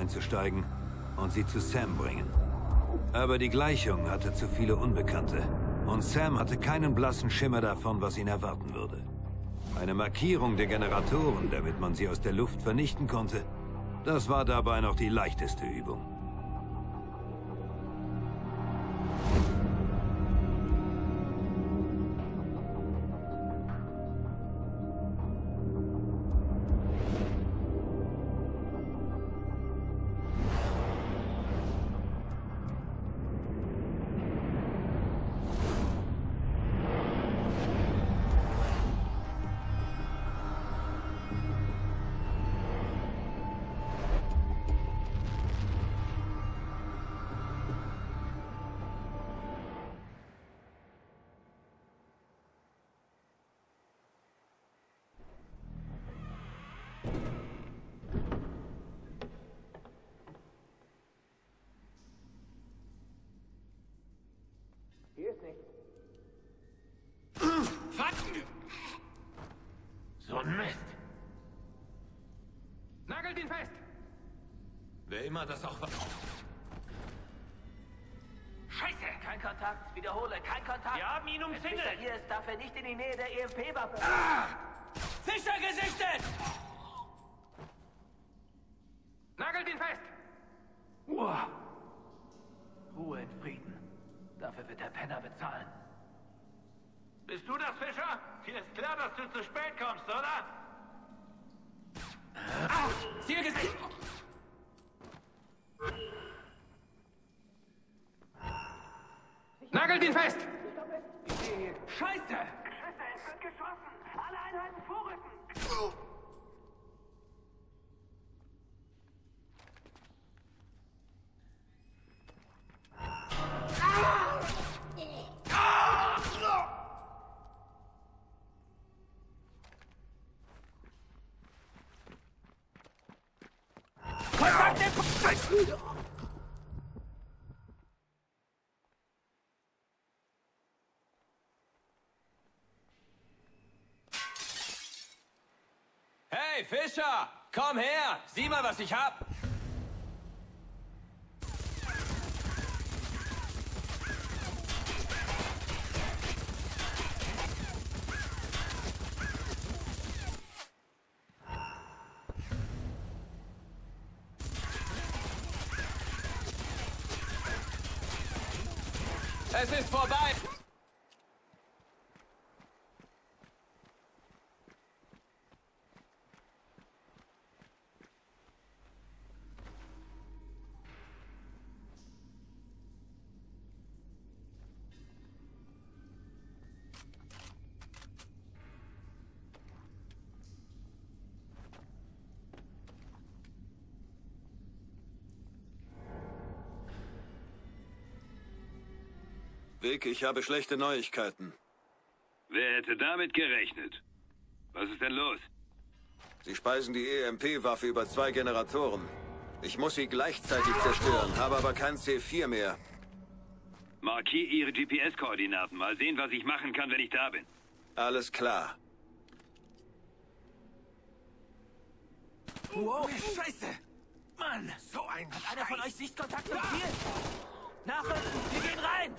einzusteigen und sie zu Sam bringen. Aber die Gleichung hatte zu viele Unbekannte. Und Sam hatte keinen blassen Schimmer davon, was ihn erwarten würde. Eine Markierung der Generatoren, damit man sie aus der Luft vernichten konnte, das war dabei noch die leichteste Übung. So ein Mist. Nagelt ihn fest! Wer immer das auch war. Scheiße! Kein Kontakt. Wiederhole, kein Kontakt. Wir haben ihn umzingelt. Wenn Fischer hier ist, darf er nicht in die Nähe der EMP-Waffe. Fischer gesichtet! Nagelt ihn fest! Uah. Ruhe in Frieden. Dafür wird der Penner bezahlen. Bist du das, Fischer? Dir ist klar, dass du zu spät kommst, oder? Ziel gesichtet! Nagelt ihn fest! Scheiße! Geschwister, es wird geschossen! Alle Einheiten vorrücken! Hey, Fischer! Komm her! Sieh mal, was ich hab! Es ist vorbei! Vic, ich habe schlechte Neuigkeiten. Wer hätte damit gerechnet? Was ist denn los? Sie speisen die EMP-Waffe über 2 Generatoren. Ich muss sie gleichzeitig zerstören, habe aber kein C4 mehr. Markier Ihre GPS-Koordinaten. Mal sehen, was ich machen kann, wenn ich da bin. Alles klar. Wow, Scheiße! Mann! So ein Hat einer von euch Sichtkontakt zum Ziel? Nachrücken! Wir gehen rein!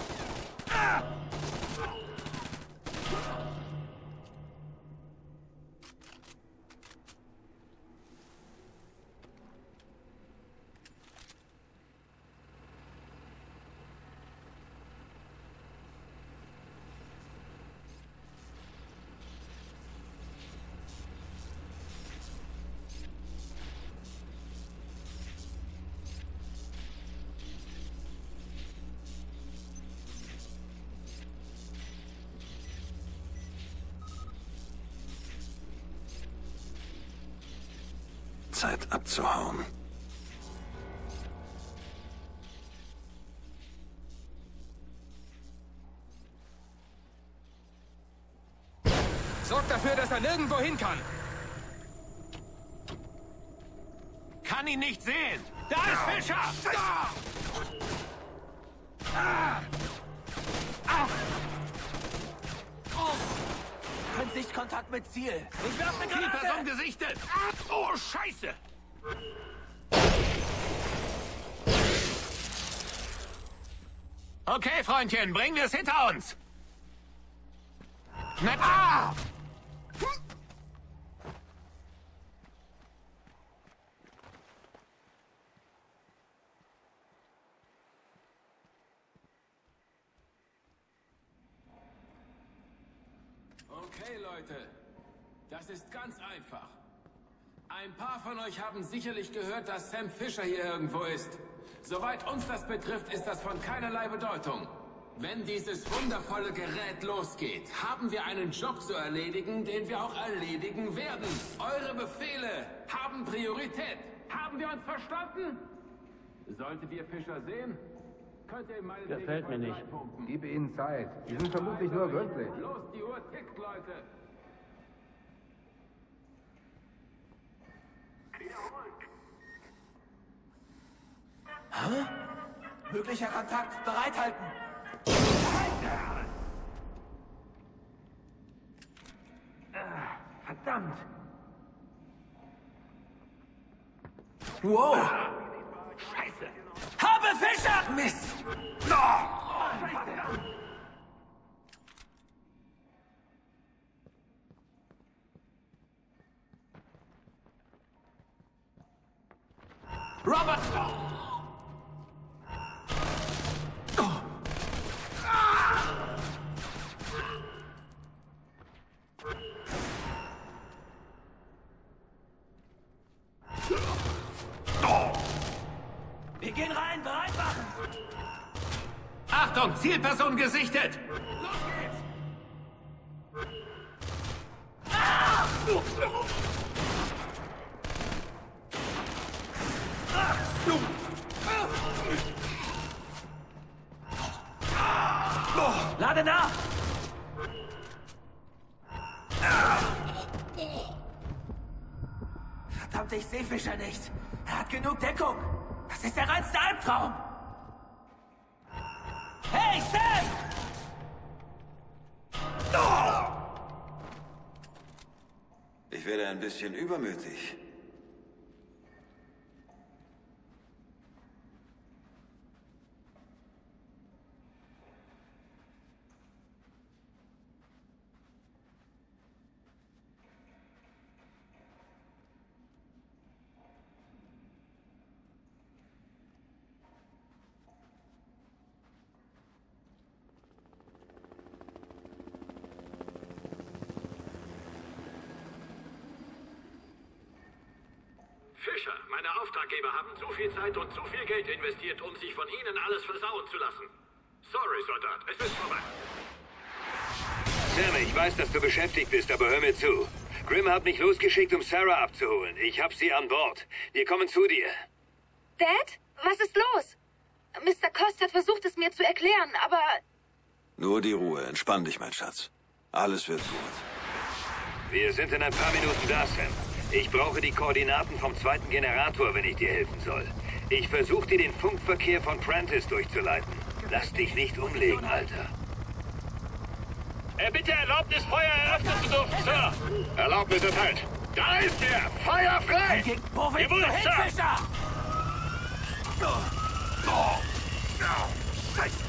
Zeit abzuhauen. Sorgt dafür, dass er nirgendwo hin kann! Kann ihn nicht sehen! Da ist Fischer! Da! Sichtkontakt mit Ziel. Ich werfe eine Die Granate! Person gesichtet! Oh, Scheiße! Okay, Freundchen, bringen wir es hinter uns. Ah! Okay, Leute. Das ist ganz einfach. Ein paar von euch haben sicherlich gehört, dass Sam Fisher hier irgendwo ist. Soweit uns das betrifft, ist das von keinerlei Bedeutung. Wenn dieses wundervolle Gerät losgeht, haben wir einen Job zu erledigen, den wir auch erledigen werden. Eure Befehle haben Priorität. Haben wir uns verstanden? Solltet ihr Fisher sehen, könnt ihr meine Gefällt mir nicht. Gib ihnen Zeit. Die sind vermutlich nur gründlich. Los, die Uhr tickt, Leute. Hä? Möglicher Kontakt. Bereithalten. Verdammt! Wow. Scheiße! Habe Fischer! Mist! Robert! Wir gehen rein, bereit machen! Achtung, Zielperson gesichtet! Los geht's! Lade nach! Verdammt, ich sehe Fischer nicht. Er hat genug Deckung. Das ist der reinste Albtraum. Hey, Sam! Ich werde ein bisschen übermütig. Fischer, meine Auftraggeber haben zu viel Zeit und zu viel Geld investiert, um sich von Ihnen alles versauen zu lassen. Sorry, Soldat, es ist vorbei. Sam, ich weiß, dass du beschäftigt bist, aber hör mir zu. Grimm hat mich losgeschickt, um Sarah abzuholen. Ich hab sie an Bord. Wir kommen zu dir. Dad, was ist los? Mr. Cost hat versucht, es mir zu erklären, aber... Nur die Ruhe. Entspann dich, mein Schatz. Alles wird gut. Wir sind in ein paar Minuten da, Sam. Ich brauche die Koordinaten vom zweiten Generator, wenn ich dir helfen soll. Ich versuche dir den Funkverkehr von Prentice durchzuleiten. Lass dich nicht umlegen, Alter. Bitte Erlaubnis, Feuer eröffnen zu dürfen, Sir. Erlaubnis erteilt. Da ist er! Feuer frei! Wo willst du hin, Sir. Fischer? Scheiße!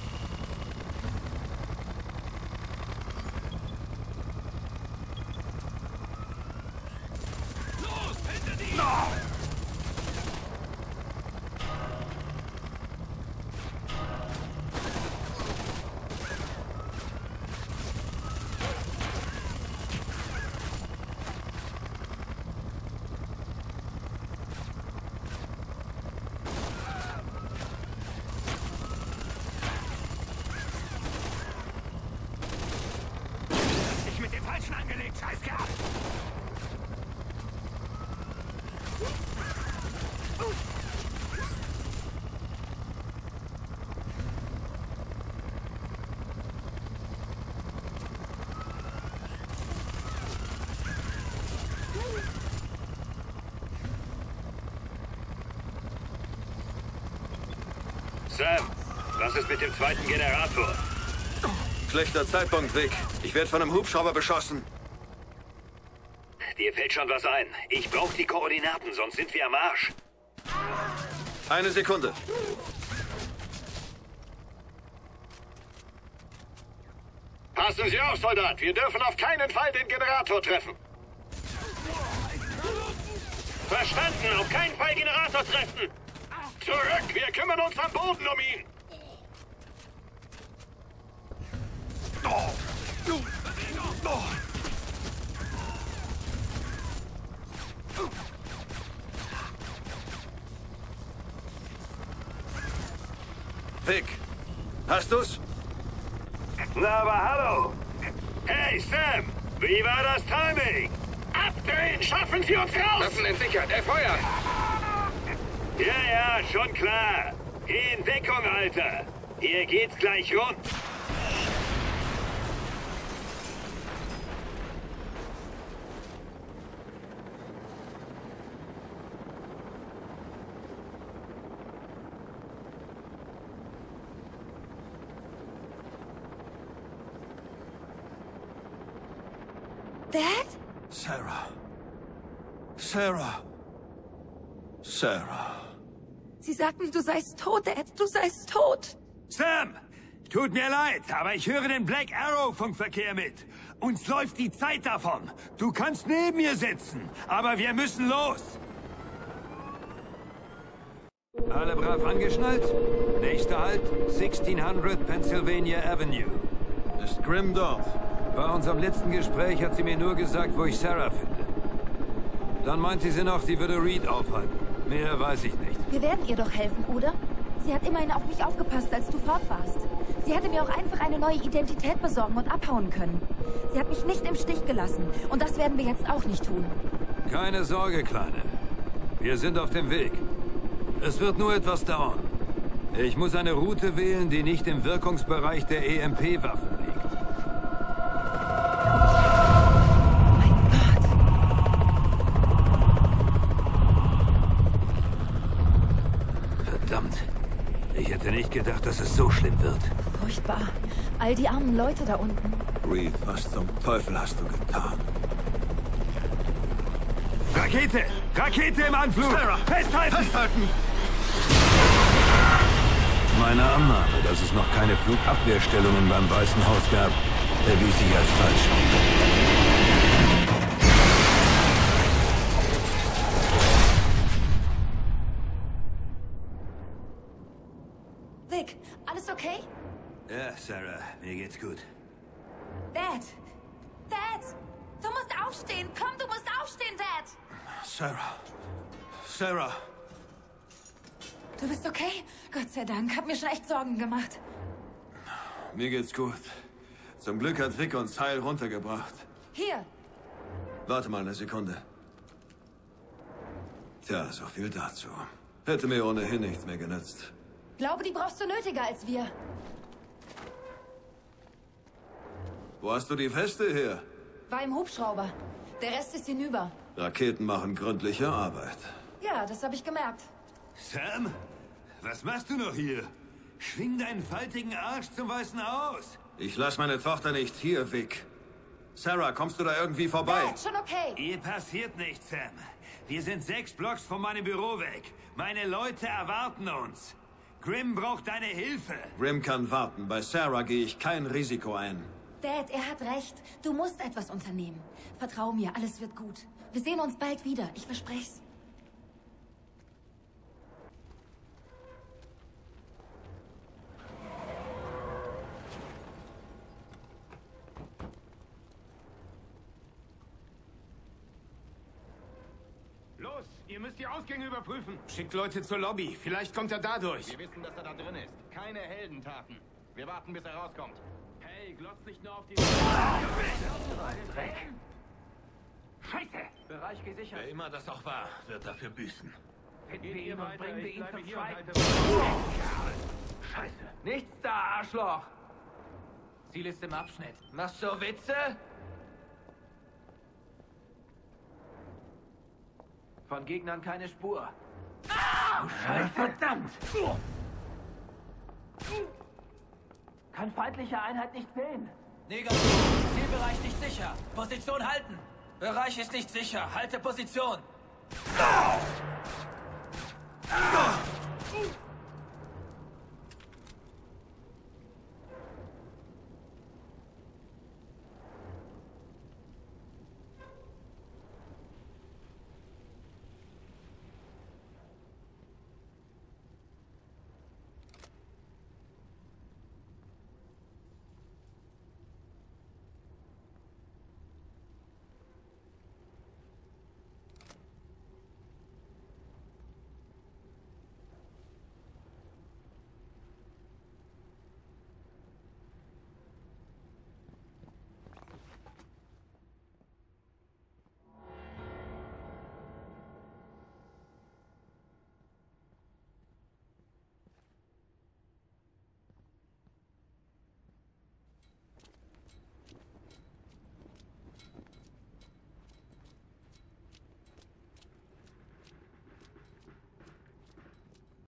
Los, hinter dir! Mit dem Falschen angelegt, Scheißkerl! Sam, was ist mit dem zweiten Generator? Schlechter Zeitpunkt, Vic. Ich werde von einem Hubschrauber beschossen. Dir fällt schon was ein. Ich brauche die Koordinaten, sonst sind wir am Arsch. Eine Sekunde. Passen Sie auf, Soldat. Wir dürfen auf keinen Fall den Generator treffen. Verstanden. Auf keinen Fall Generator treffen. Zurück. Wir kümmern uns am Boden um ihn. Vic, hast du's? Na, aber hallo! Hey, Sam. Wie war das Timing? Abdrehen. Schaffen Sie uns raus. Waffen in Sicherheit. Er feuert. Ja, schon klar. Geh in Deckung, Alter. Hier geht's gleich rund. Dad? Sarah. Sarah. Sarah. Sie sagten, du seist tot, Dad. Du seist tot. Sam! Tut mir leid, aber ich höre den Black Arrow Funkverkehr mit. Uns läuft die Zeit davon. Du kannst neben mir sitzen, aber wir müssen los. Alle brav angeschnallt? Nächster Halt, 1600 Pennsylvania Avenue. Ist Grimm dort? Bei unserem letzten Gespräch hat sie mir nur gesagt, wo ich Sarah finde. Dann meinte sie noch, sie würde Reed aufhalten. Mehr weiß ich nicht. Wir werden ihr doch helfen, oder? Sie hat immerhin auf mich aufgepasst, als du fort warst. Sie hätte mir auch einfach eine neue Identität besorgen und abhauen können. Sie hat mich nicht im Stich gelassen. Und das werden wir jetzt auch nicht tun. Keine Sorge, Kleine. Wir sind auf dem Weg. Es wird nur etwas dauern. Ich muss eine Route wählen, die nicht im Wirkungsbereich der EMP-Waffen liegt. Verdammt. Ich hätte nicht gedacht, dass es so schlimm wird. Furchtbar. All die armen Leute da unten. Reed, was zum Teufel hast du getan? Rakete! Rakete im Anflug! Sarah, festhalten! Festhalten! Meine Annahme, dass es noch keine Flugabwehrstellungen beim Weißen Haus gab, erwies sich als falsch. Vic, alles okay? Ja, Sarah, mir geht's gut. Dad! Dad! Du musst aufstehen! Komm, du musst aufstehen, Dad! Sarah. Sarah. Du bist okay? Gott sei Dank. Hab mir schon echt Sorgen gemacht. Mir geht's gut. Zum Glück hat Vic uns heil runtergebracht. Hier. Warte mal eine Sekunde. Tja, so viel dazu. Hätte mir ohnehin nichts mehr genützt. Glaube, die brauchst du nötiger als wir. Wo hast du die Feste her? War im Hubschrauber. Der Rest ist hinüber. Raketen machen gründliche Arbeit. Ja, das habe ich gemerkt. Sam? Was machst du noch hier? Schwing deinen faltigen Arsch zum Weißen Haus. Ich lass meine Tochter nicht hier, Vic. Sarah, kommst du da irgendwie vorbei? Dad, schon okay. Ihr passiert nichts, Sam. Wir sind 6 Blocks von meinem Büro weg. Meine Leute erwarten uns. Grimm braucht deine Hilfe. Grimm kann warten. Bei Sarah gehe ich kein Risiko ein. Dad, er hat recht. Du musst etwas unternehmen. Vertrau mir, alles wird gut. Wir sehen uns bald wieder, ich verspreche's. Los, ihr müsst die Ausgänge überprüfen. Schickt Leute zur Lobby. Vielleicht kommt er da durch. Wir wissen, dass er da drin ist. Keine Heldentaten. Wir warten, bis er rauskommt. Hey, glotzt nicht nur auf die... Scheiße! Bereich gesichert. Wer immer das auch war, wird dafür büßen. Finden wir ihn und bringen wir ihn zum Schweigen. Scheiße. Nichts da, Arschloch! Ziel ist im Abschnitt. Machst du Witze? Von Gegnern keine Spur. Oh, Scheiße. Verdammt! Kann feindliche Einheit nicht sehen. Negativ. Zielbereich nicht sicher. Position halten. Bereich ist nicht sicher. Halte Position.